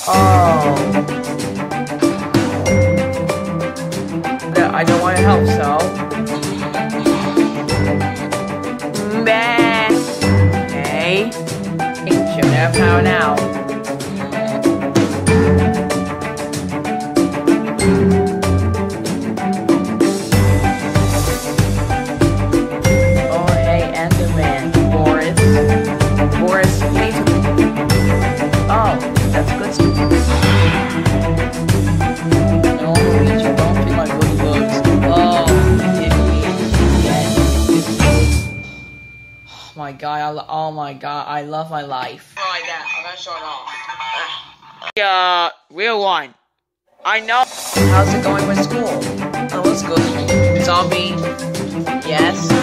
Oh. I don't want to help, so. Meh. Okay. It should have power now. Oh, hey, Enderman. Boris, you need to. Oh, that's good. No, Luigi, don't feel my good looks. Oh, oh my god, oh my god, I love my life. Alright then, I'm gonna shut off. Real one. I know. How's it going with school? Oh, it's good. Zombie. Yes.